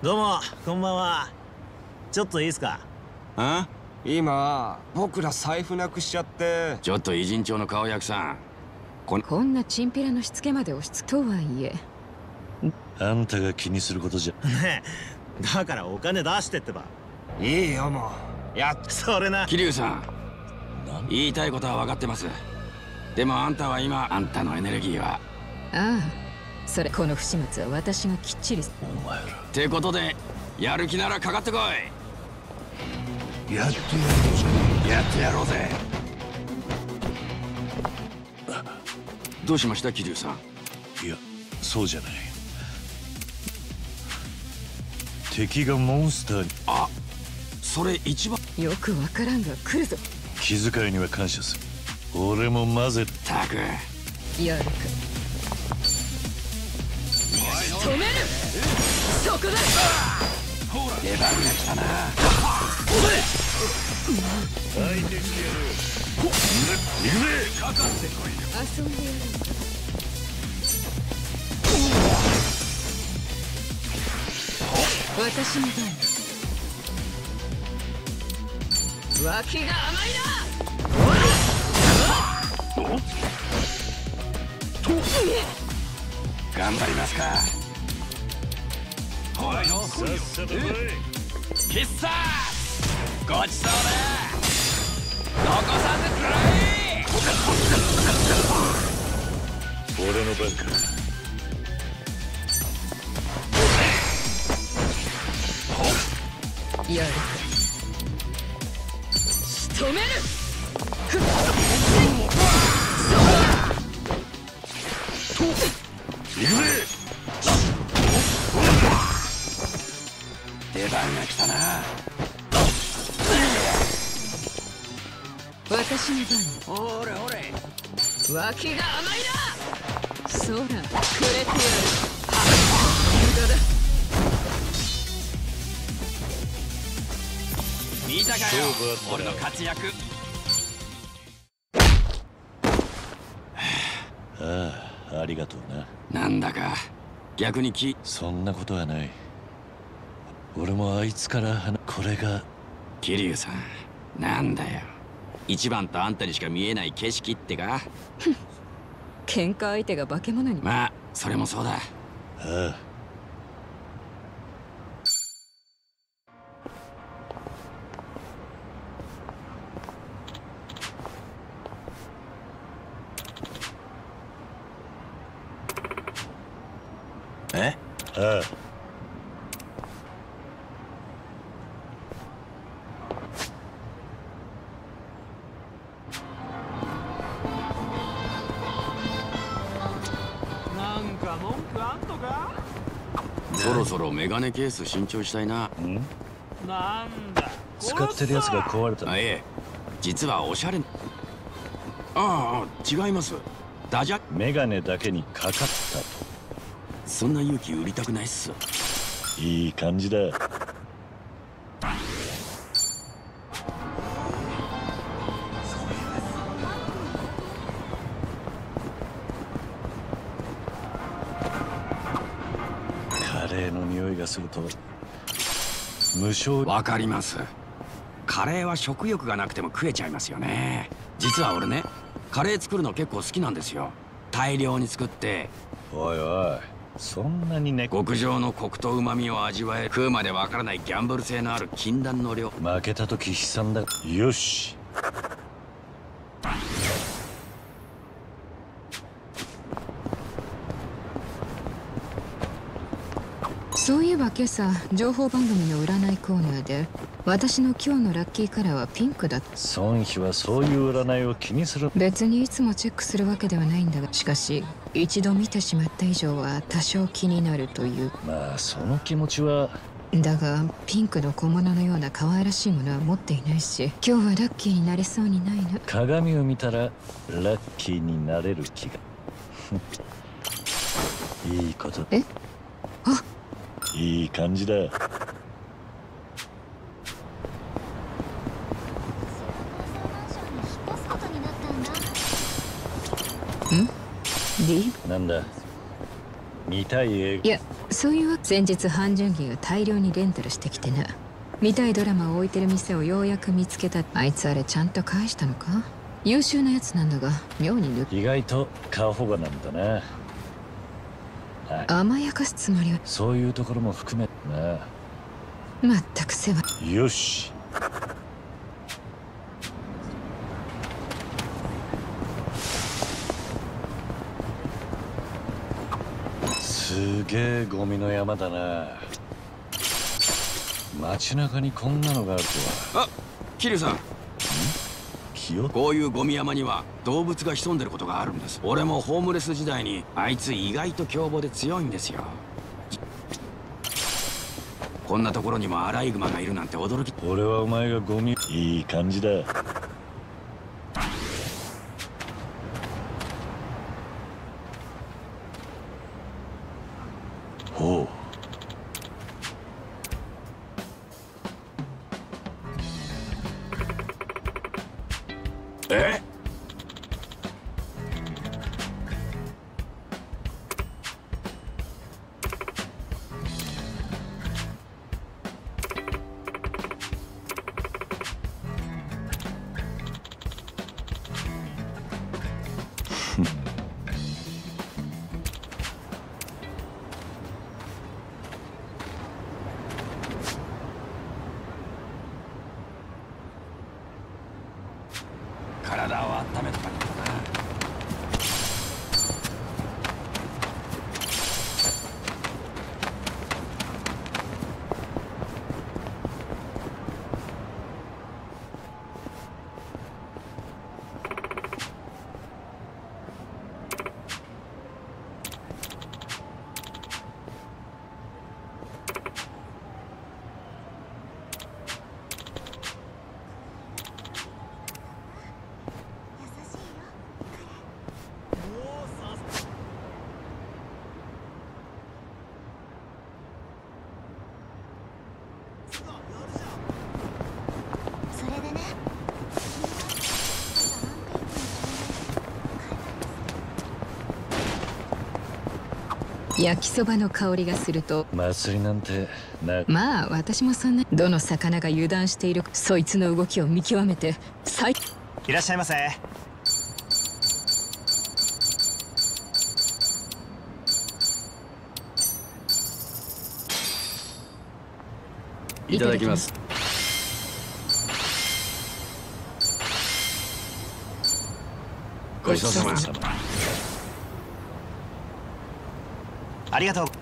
どうも、こんばんは。ちょっといいですか？ あ？ 今僕ら財布なくしちゃって。 ちょっと偉人町の顔役さん、 こんなチンピラのしつけまで押しつけとはいえ、 あんたが気にすることじゃねえ、だからお金出してってば。 いいよもう。 それな。 桐生さん、言いたいことは分かってます。でもあんたは今、あんたのエネルギーは。 ああ、それこの不始末は私がきっちり。 お前らってことで、やる気ならかかってこい。 やってやってやろうぜ。どうしました桐生さん？ いや、そうじゃない。敵がモンスターに。 あ、それ一番。 よくわからんが来るぞ。 気遣いには感謝する。俺も混ぜたくやるか。止める。そこだ。 出番が来たな。 相手してやる。行くぜ。かかってこいよ。 遊んでやる。私の番。脇が甘いな。 頑張りますか。 さっさと来い。 必殺ごちそうだ。残さずくらい。 俺の番か。 やるか。仕留める。 行くぜ。 出番が来たな。 私の番。 ほれほれ。 脇が甘いな。そらくれてやる。無駄だ。 見たかよ、俺の活躍。 ああ、ありがとうな。 なんだか逆にそんなことはない。俺もあいつからこれが。 桐生さん、なんだよ、一番とあんたにしか見えない景色ってか。 喧嘩相手が化け物に。 まあそれもそうだ。 ああ、 え？ ああ。 なんか文句あんのか？ そろそろメガネケース新調したいな。 なんだ。 使ってるやつが壊れた。 あ、いえ、実はおしゃれ。ああ、違います。ダジャ。 メガネだけにかかったと。 そんな勇気売りたくないっす。 いい感じだ。カレーの匂いがすると無性。 わかります。カレーは食欲がなくても食えちゃいますよね。実は俺ね、カレー作るの結構好きなんですよ。大量に作って。 おいおい、そんなにね。 極上のコクと旨味を味わえ、食うまでわからないギャンブル性のある禁断の量。 負けた時悲惨だ。よし。 そういえば今朝情報番組の占いコーナーで私の今日のラッキーカラーはピンクだった。 孫妃はそういう占いを気にする。 別にいつもチェックするわけではないんだが、しかし一度見てしまった以上は多少気になるという。 まあその気持ちは。 だがピンクの小物のような可愛らしいものは持っていないし、今日はラッキーになれそうにないな。 鏡を見たらラッキーになれる気が。いいこと。 え？あ、 いい感じだ。 D？ なんだ、見たい映画。 いや、 そういうわけ。先日半純義が大量にレンタルしてきてな。見たいドラマを置いてる店をようやく見つけた。あいつあれちゃんと返したのか。優秀なやつなんだが妙に意外と過保護なんだな。 甘やかすつもりは。 そういうところも含めな。 まったく世話。 よし。すげえゴミの山だな。街中にこんなのがあるとは。 あ、キリさん。こういうゴミ山には動物が潜んでることがあるんです。俺もホームレス時代にあいつ意外と凶暴で強いんですよ。こんなところにもアライグマがいるなんて驚き。 俺はお前がゴミ。いい感じだ。ほう。 え？体を温めとかにとな。 焼きそばの香りがすると。 祭りなんてな。 まあ私もそんな。どの魚が油断しているかそいつの動きを見極めて。 いらっしゃいませ。 いただきます。ごちそうさま。 ありがとう。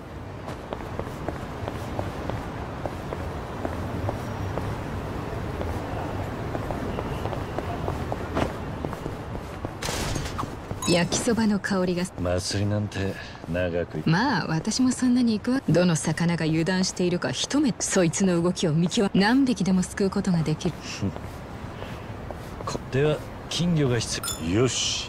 焼きそばの香りが。 祭りなんて長く。 まあ私もそんなに行くわ。どの魚が油断しているか一目そいつの動きを見極め何匹でも救うことができる。 では金魚が必要。よし。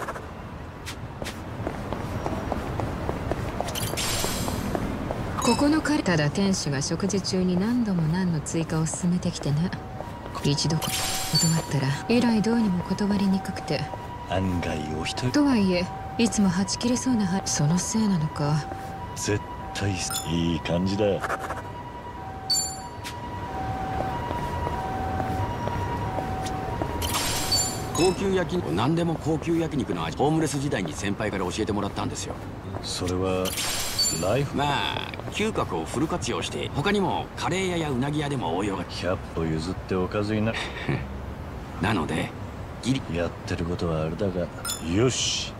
ここの彼ただ店主が食事中に何度も何の追加を進めてきてね。一度断ったら以来どうにも断りにくくて。 案外お一人。 とはいえいつもはち切れそうなそのせいなのか。 絶対いい感じだ。 高級焼肉。何でも高級焼肉の味。ホームレス時代に先輩から教えてもらったんですよ。 それはライフ。 まあ嗅覚をフル活用して他にもカレー屋やうなぎ屋でも応用が。 100歩譲っておかずにな。 なのでギリ。 やってることはあれだが。よし。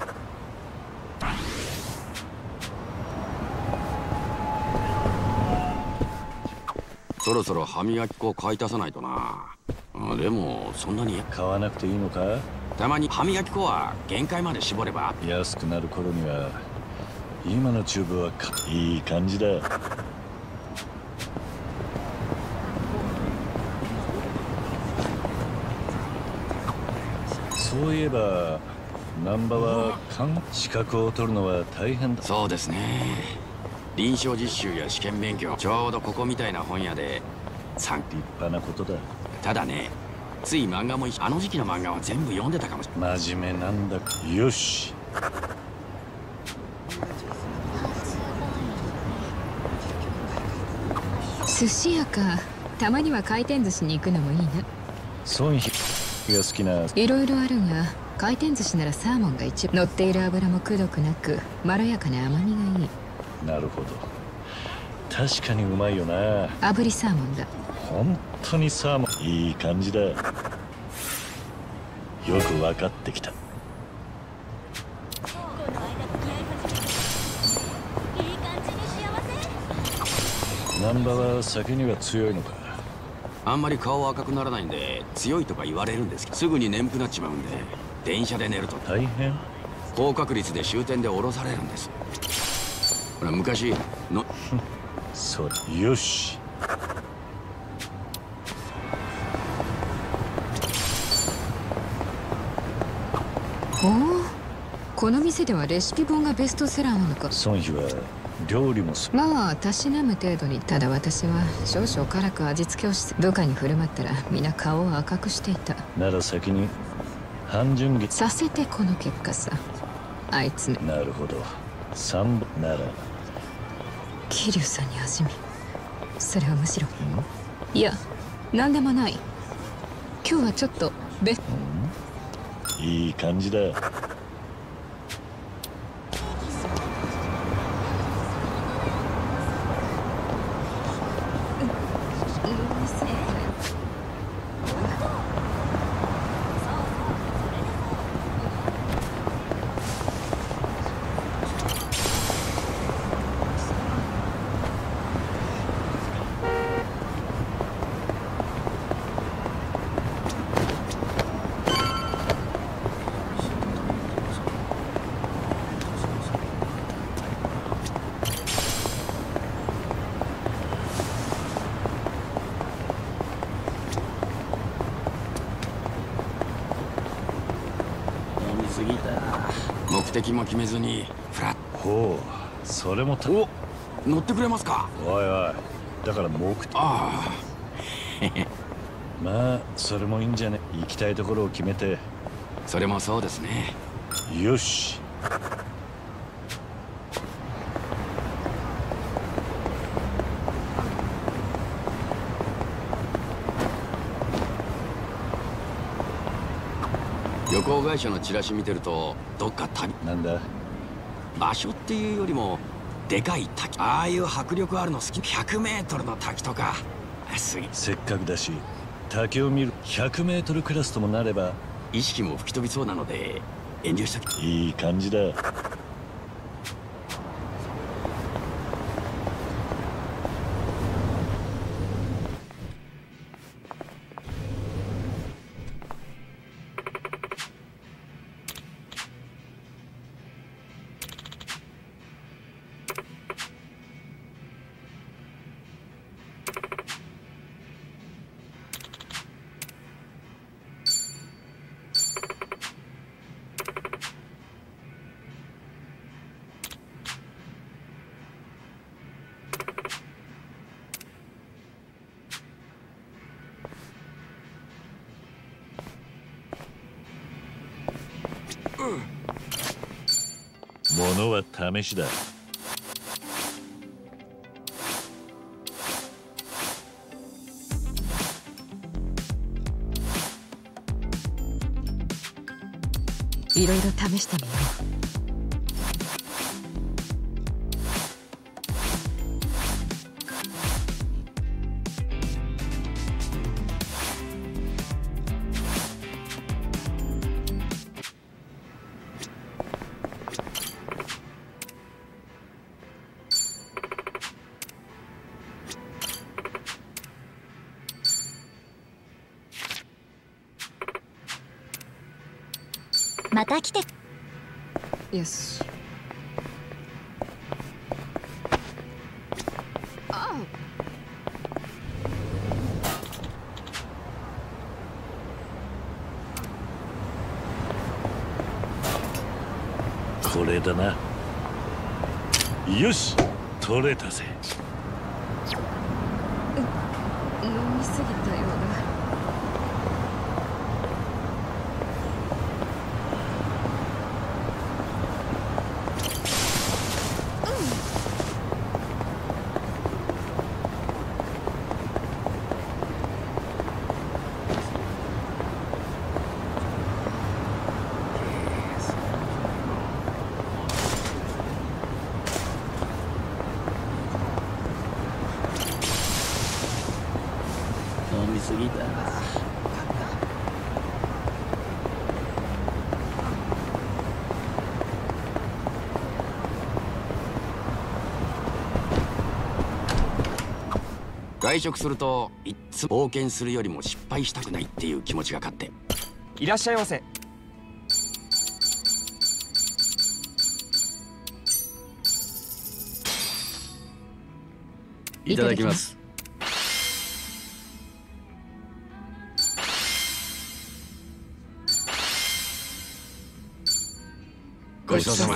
そろそろ歯磨き粉を買い足さないとな。でもそんなに買わなくていいのか。 たまに歯磨き粉は限界まで絞れば。 安くなる頃には今のチューブはいい感じだ。そういえば難波は資格を取るのは大変だ。 そうですね。臨床実習や試験勉強ちょうどここみたいな本屋で立派なことだ。 ただね、つい漫画もあの時期の漫画は全部読んでたかもしれない。 真面目なんだ。よし。 寿司屋か。たまには回転寿司に行くのもいいね。 ソンヒが好きな。 いろいろあるが、回転寿司ならサーモンが一番。乗っている油もくどくなく、まろやかな甘みがいい。 なるほど、確かにうまいよな。 炙りサーモンだ。 本当にサーモンいい感じだ。よく分かってきた。難波は酒には強いのか。 あんまり顔赤くならないんで強いとか言われるんですけど、すぐに眠くなっちまうんで、電車で寝ると大変。 高確率で終点で降ろされるんです。ほら昔のそれよし。 おお、この店ではレシピ本がベストセラーなのか。 ソンヒは料理もまあたしなむ程度に。ただ私は少々辛く味付けをし、部下に振る舞ったら皆顔を赤くしていた。 なら先に半純義させてこの結果さ。あいつね。 なるほど、3本なら。 桐生さんに味見。それはむしろ。いや、何でもない。今日はちょっといい感じだ。 目的も決めずにフラッ。 ほう、それもお、乗ってくれますか。 おいおい、だから目的。 ああまあそれもいいんじゃね。行きたいところを決めて。 それもそうですね。 よし。 旅行会社のチラシ見てると、どっか旅なんだ。 場所っていうよりもでかい滝、ああいう迫力あるの好き。100メートルの滝とかすげえ。 せっかくだし滝を見る。100メートルクラスともなれば意識も吹き飛びそうなので遠慮したき。 いい感じだ。物は試しだ。 いろいろ試してみよう。 また来て。 よし。 これだな。よし、取れたぜ。 飲みすぎたようだ。 みすぎた。外食するといっつも冒険するよりも失敗したくないっていう気持ちが勝って。 いらっしゃいませ。 いただきます。ごちそうさま。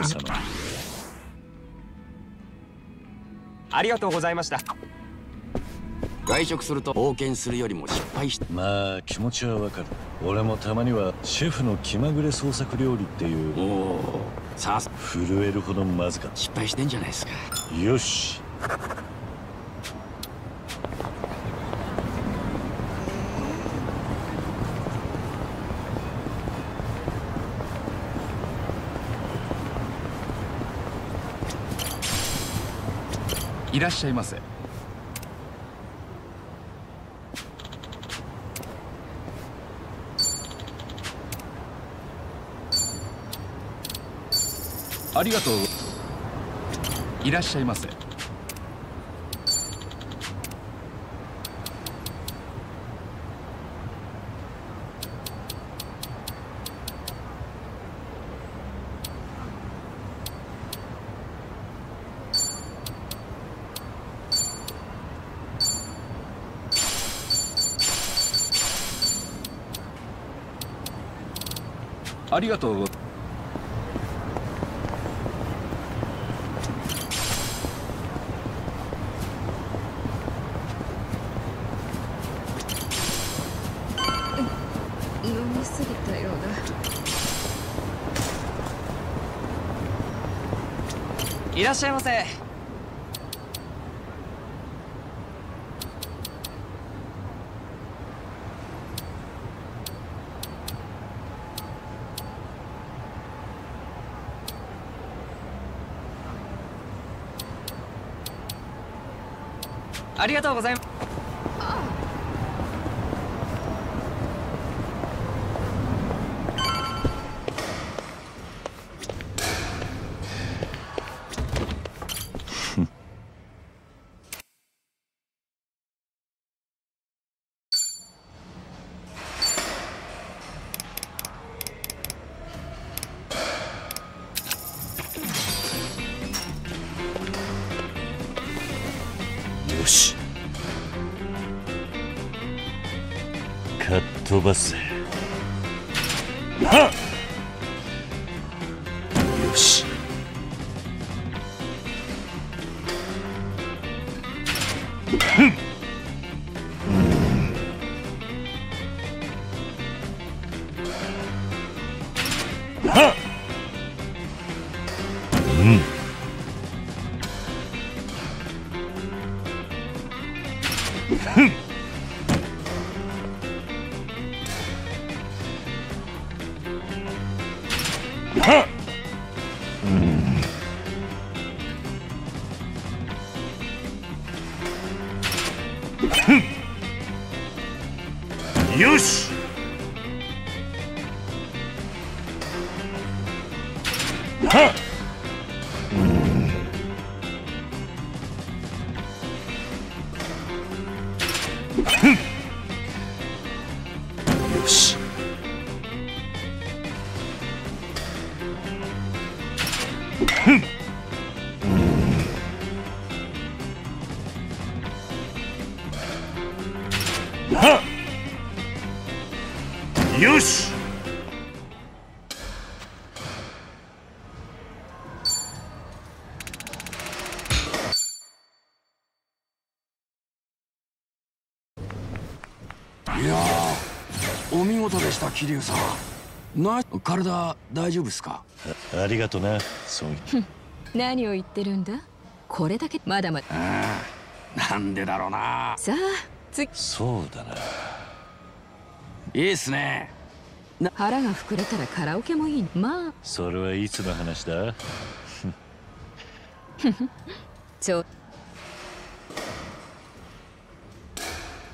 ありがとうございました。 外食すると冒険するよりも失敗して。 まあ気持ちはわかる。俺もたまにはシェフの気まぐれ創作料理っていう。 おお、さす震えるほどまずかった。 失敗してんじゃないですか。 よし。 いらっしゃいませ。ありがとう。いらっしゃいませ。ありがとう。 飲みすぎたようだ。 いらっしゃいませ。ありがとうございます。 よし。かっ飛ばせ。はっ。よし。はっ。よし。はっ。よし。はっ。よし。 いやー、お見事でした桐生さん。体大丈夫ですか？ ありがとな、そういう。 何を言ってるんだ。これだけまだまだ。 なんでだろうな。 さあそうだな。 いいっすね。 腹が膨れたらカラオケもいい。まあそれはいつの話だ？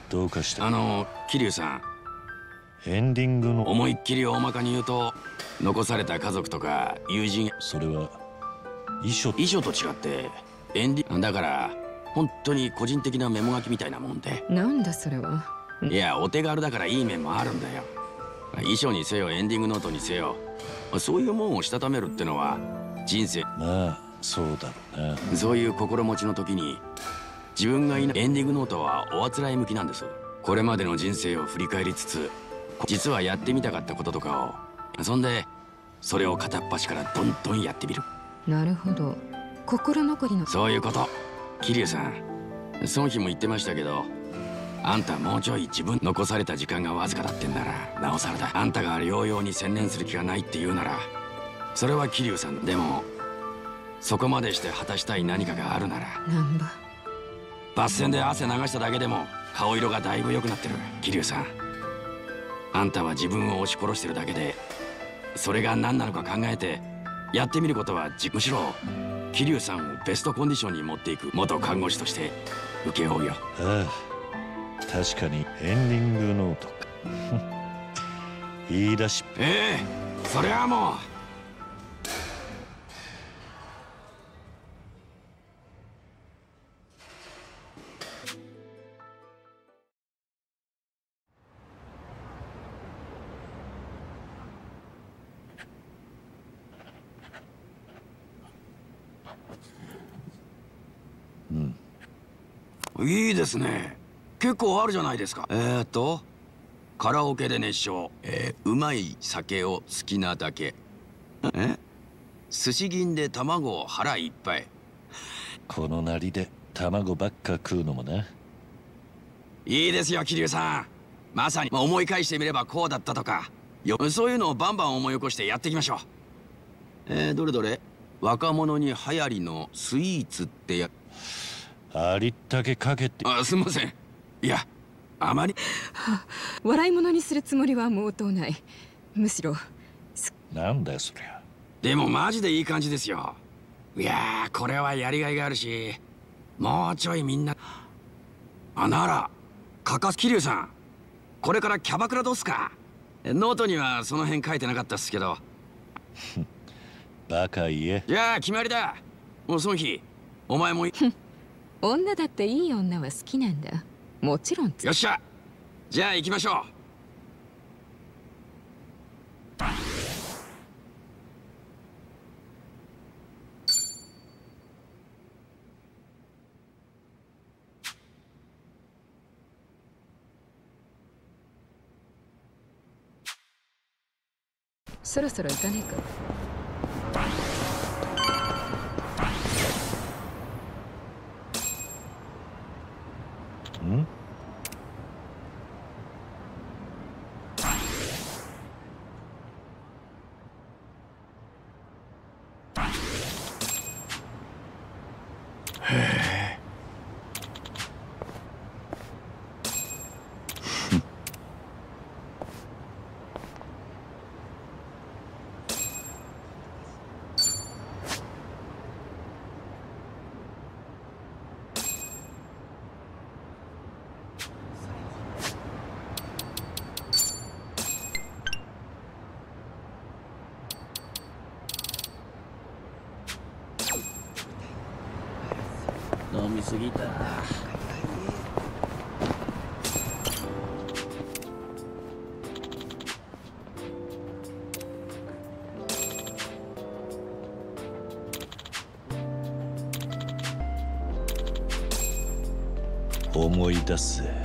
どうかした？ 桐生さん、 エンディングの思いっきり大まかに言うと、残された家族とか友人、 それは遺書と違ってエンディングだから、本当に個人的なメモ書きみたいなもんで。 なんだそれは。 いや、お手軽だからいい面もあるんだよ。遺書にせよエンディングノートにせよ、そういうもんをしたためるってのは人生。 まあそうだろうな。 そういう心持ちの時に自分がいないエンディングノートはおあつらい向きなんです。これまでの人生を振り返りつつ、実はやってみたかったこととかを、そんでそれを片っ端からどんどんやってみる。 なるほど、心残りの。 そういうこと。桐生さん、その日も言ってましたけど、あんたもうちょい自分残された時間がわずかだってんならなおさらだ。あんたが療養に専念する気がないって言うなら、それは桐生さん。でもそこまでして果たしたい何かがあるなら。 なんばバス戦で汗流しただけでも顔色がだいぶ良くなってる。桐生さん、あんたは自分を押し殺してるだけで、それが何なのか考えてやってみることはむしろ桐生さんをベストコンディションに持っていく元看護師として請け負うよ。 ああ、確かにエンディングノートか。言い出しっぺ。 それはもう。いいですね。結構あるじゃないですか。カラオケで熱唱、うまい酒を好きなだけ、寿司銀で卵を腹いっぱい。 このなりで卵ばっか食うのもな。 いいですよ桐生さん。まさに、思い返してみればこうだったとかそういうのをバンバン思い起こしてやっていきましょう。どれどれ。若者に流行りのスイーツってや。 ありったけかけて。 すみません。いや、あまり笑い物にするつもりは毛頭ない。むしろ。 なんだよそりゃ。 でもマジでいい感じですよ。いやー、これはやりがいがあるし、もうちょいみんな。なら桐生さん、これからキャバクラどうすか。ノートにはその辺書いてなかったっすけど。 バカ言え。 じゃあ決まりだ。もうその日お前も女だっていい女は好きなんだ。もちろん。 よっしゃ、じゃあ行きましょう。 そろそろ行かねえか。 ん？ 飲みすぎた。 思い出すぜ。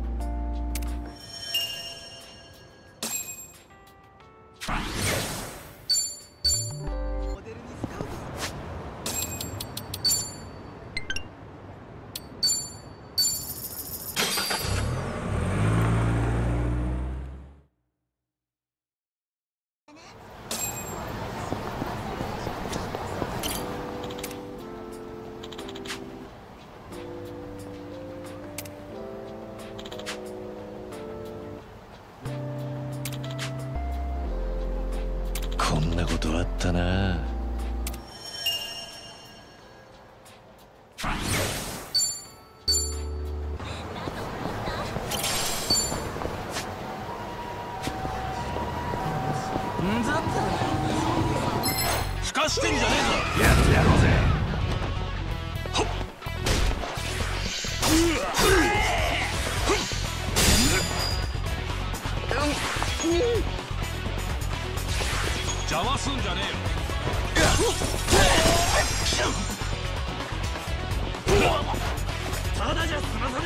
こんなことあったな。 してんじゃねえぞ。やってやろうぜ。邪魔すんじゃねえよ。ただじゃ済まさね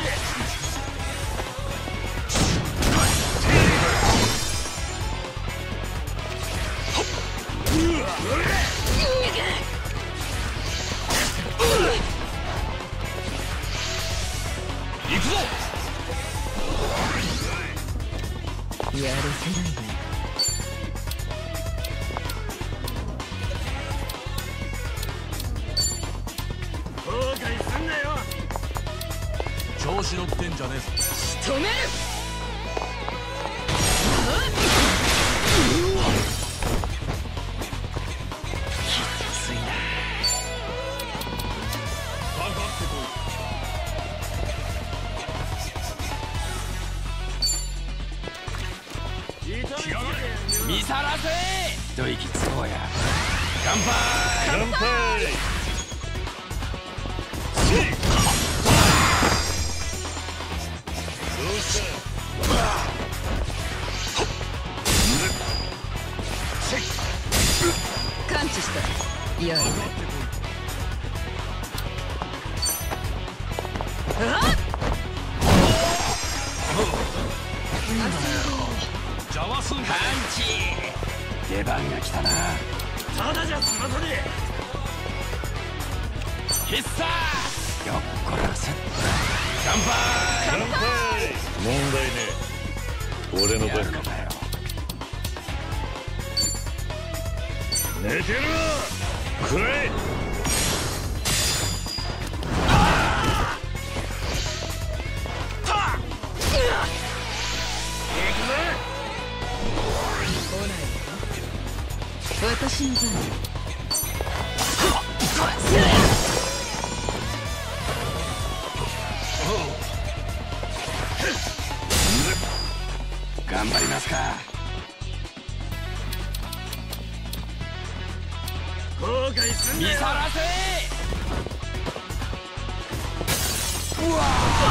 行くぞ。 やるせないね。 後悔すんなよ。調子乗ってんじゃねえぞ。 仕留める。 見さらせ。一息つこうや。乾杯。 乾杯。どうした感知した。やる。 邪魔すんパンチ。出番が来たな。ただじゃ済まさねえ。必殺よっこらせ。乾杯。 乾杯。問題ねえ。俺の番だよ。寝てろ。くらえ。 私の番。 頑張りますか。後悔すんなよ。見さらせ。うわ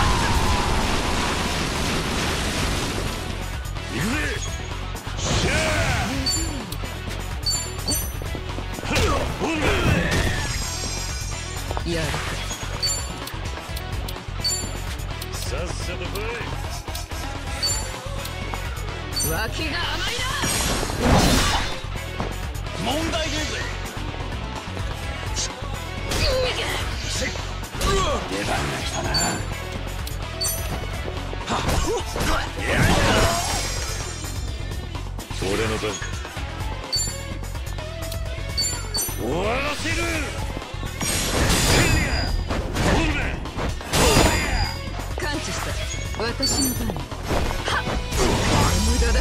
行くぜ。しゃあやるか。 さっさと来い。 脇が甘いな。 問題ねえぜ。出番が来たな。 俺の番か。終わらせる。 感知した。私の番。無駄だ。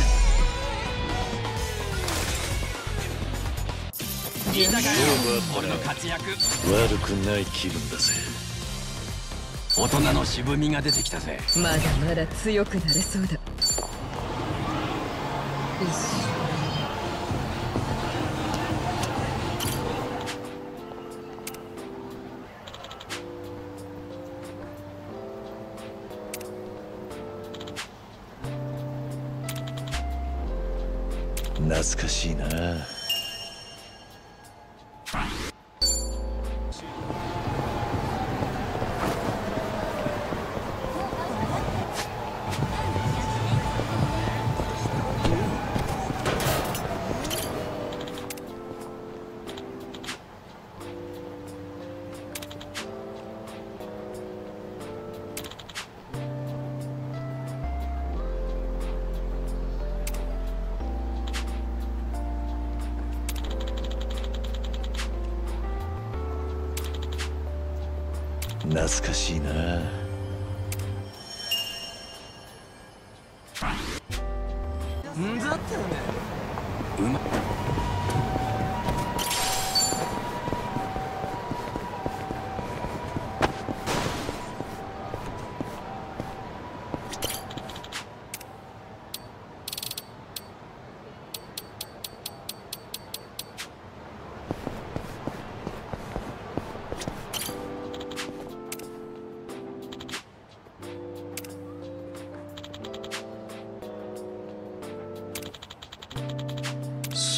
聞いたかよ。俺の活躍。 悪くない気分だぜ。 大人の渋みが出てきたぜ。 まだまだ強くなれそうだ。 懐かしいな。懐かしいな。 んだってね。 うま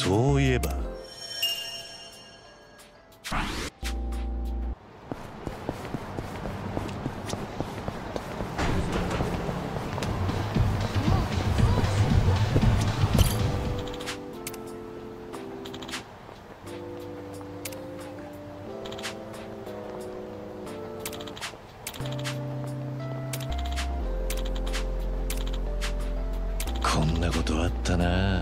そういえばこんなことあったな。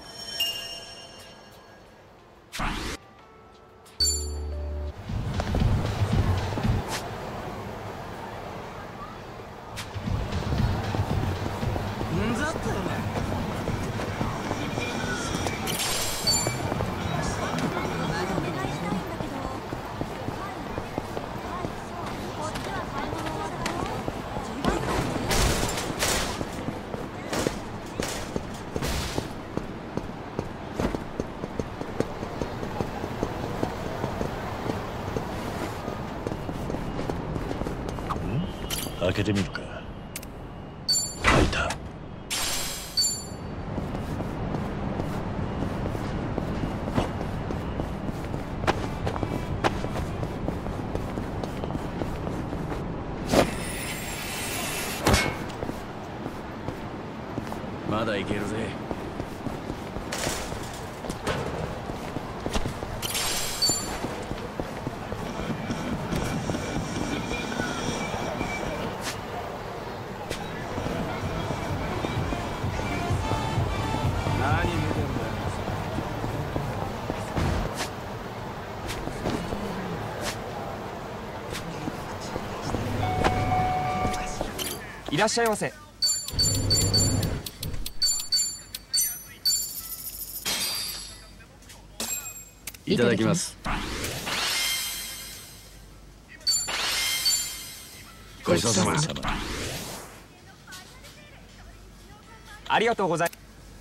開けてみるか。開いた。 まだいけるぜ。 いらっしゃいませ。 いただきます。ごちそうさま。 ありがとうございます。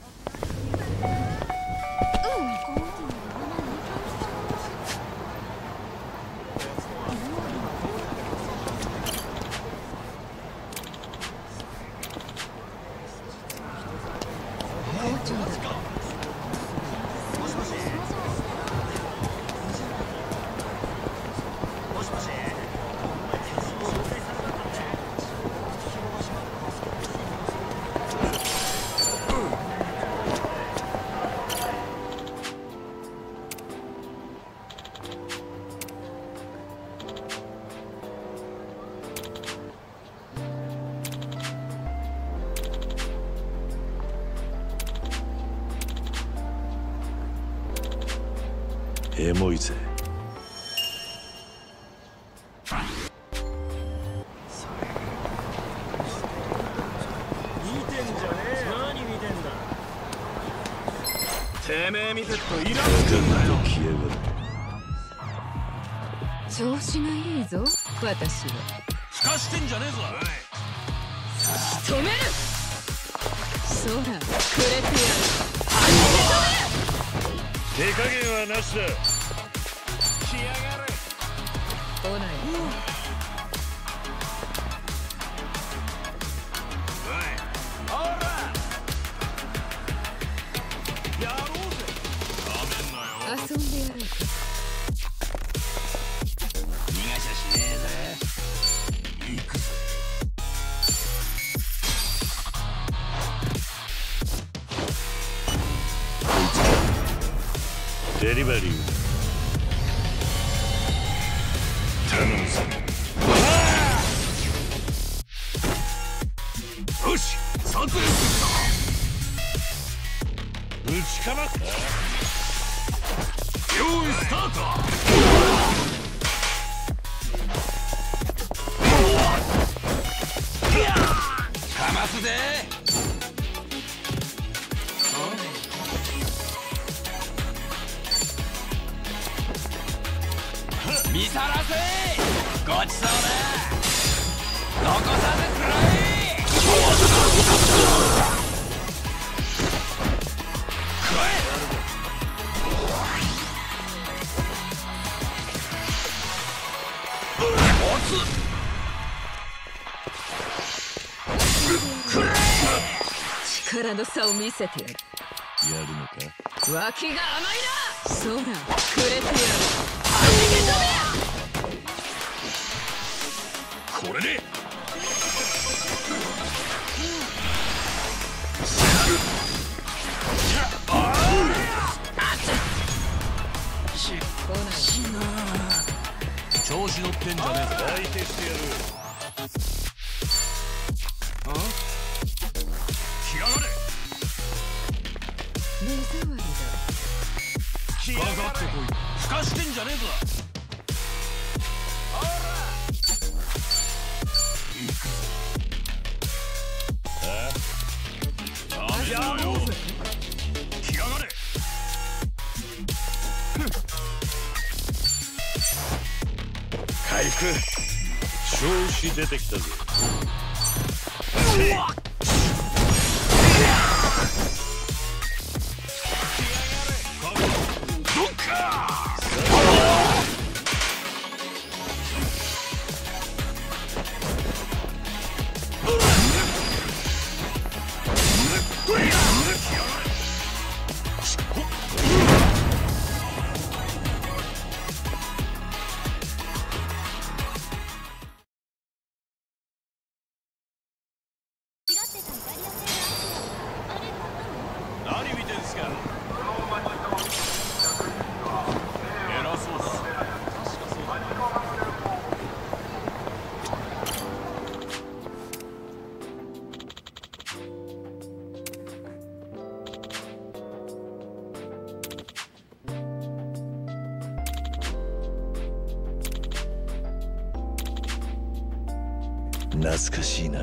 エモいぜ。 てめえ見てっといらんガンと来やがる。 調子がいいぞ私は。 ふかしてんじゃねえぞ。 止める。そらくれてやる。 手加減はなしだ。 来やがれ。 来ない。遊んでやろうか。 逃がしゃしねえぜ。行くぞ。 デリバリー頼むぞ。 よし、撮影するぞ。 打ちかまった。 用意スタート。かますぜ。見さらせ。ごちそうだ。残さず食らえ。 力の差を見せてやる。 やるのか？ 脇が甘いな。そうだ、くれてやる。はじけ飛べや。 これで調子乗ってんじゃねえぞ。 相手してやる。 来やがれ。 目障りだ。 かかってこい。ふかしてんじゃねえぞ。やろうぜ。来やがれ。 回復。調子出てきたぜ。 どっか。何見てんすか。偉そうだ。確かそうだ。 懐かしいな。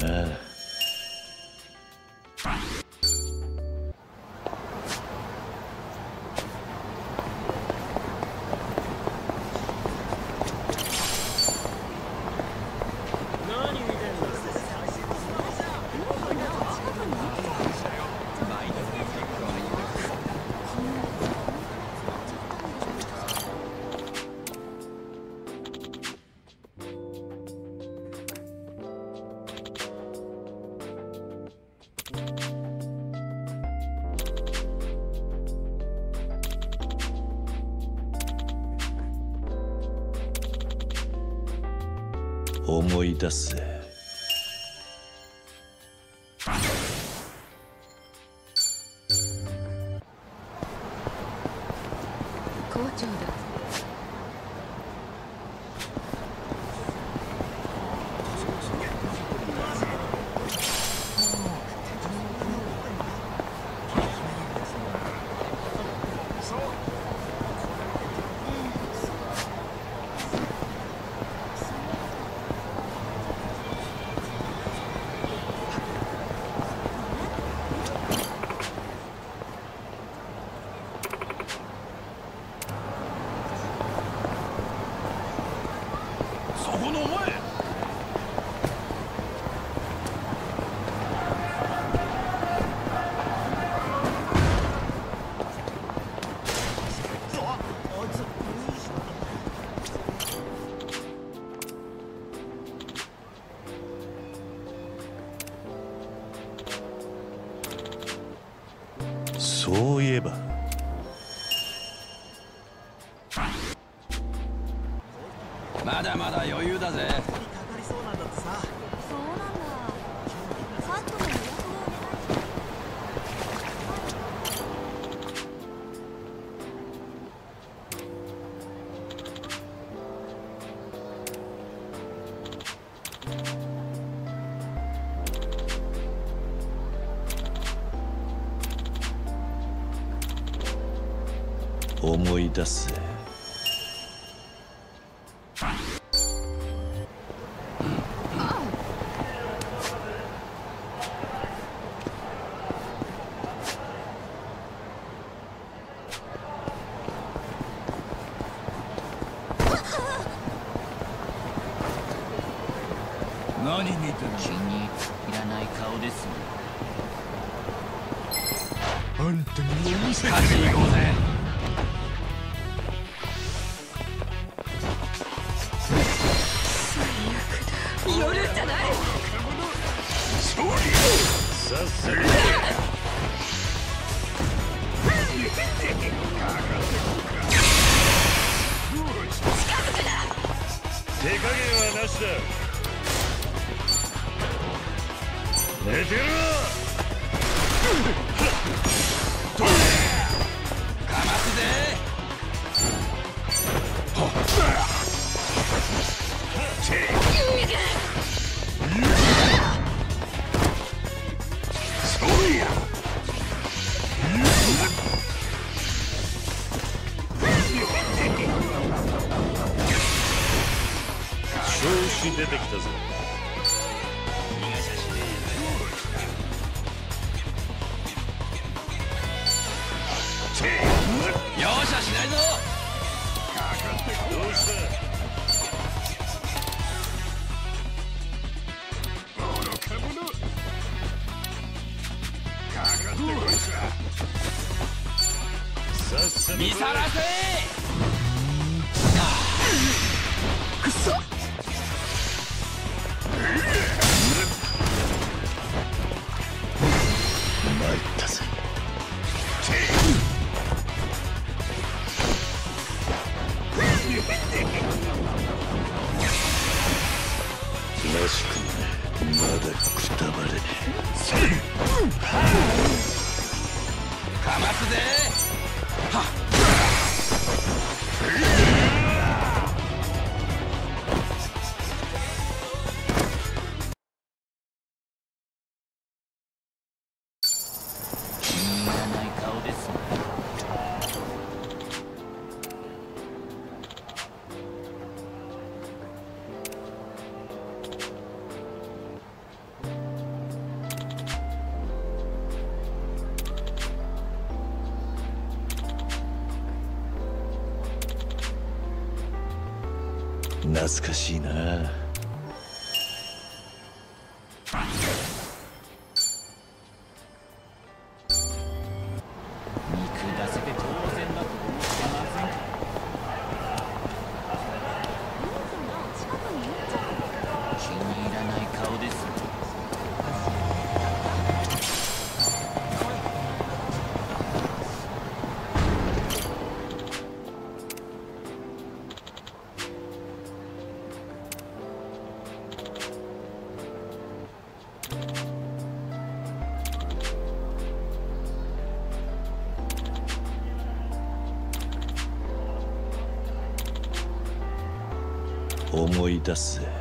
思い出すぜ。 校長だ。 そこのお前。 そういえばまだまだ余裕だぜ。 そうなんだ。カットの予約をお願いし思い出すぜ。 何見てんの。 気に入らない顔ですね。 あんたにも見せて勝ちに行こうぜ。 夜じゃない。 さっさり手加減はなしだ。寝てろ。 かますぜ。 調子出てきたぞ。 容赦しないぞ。 どうした。さっさと見さらせ。 くそ。 参ったぜ。らしくね、まだくたばれねえ。 かますぜ。はっ。 気に入らない顔ですね。 懐かしいな。 見下せて当然だと思ってませんか。気に入らない顔ですね。 思い出すぜ。